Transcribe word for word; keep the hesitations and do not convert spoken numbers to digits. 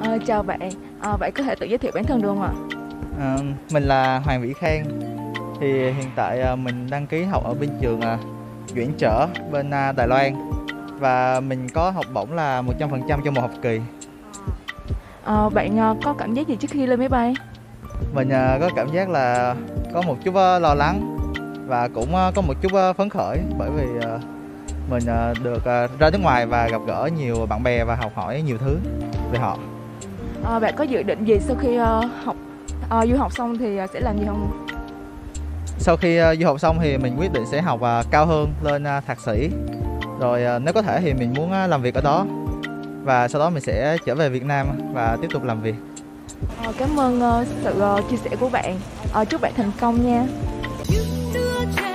Ờ, Chào bạn, Ờ, bạn có thể tự giới thiệu bản thân được không ạ? Ờ, mình là Hoàng Vĩ Khang. Thì hiện tại à, mình đăng ký học ở bên trường à, Duyển Trở bên à, Đài Loan, và mình có học bổng là một trăm phần trăm cho một học kỳ. Ờ, Bạn ờ, có cảm giác gì trước khi lên máy bay? Mình à, có cảm giác là có một chút à, lo lắng, và cũng à, có một chút à, phấn khởi, bởi vì à, mình à, được à, ra nước ngoài và gặp gỡ nhiều bạn bè và học hỏi nhiều thứ về họ. Ờ, Bạn có dự định gì sau khi ờ, học ờ, du học xong thì ờ, sẽ làm gì không? Sau khi à, du học xong thì mình quyết định sẽ học à, cao hơn lên à, thạc sĩ, rồi à, nếu có thể thì mình muốn à, làm việc ở đó, và sau đó mình sẽ trở về Việt Nam và tiếp tục làm việc. Ờ, Cảm ơn ờ, sự ờ, chia sẻ của bạn. Ờ, Chúc bạn thành công nha. Những đứa trẻ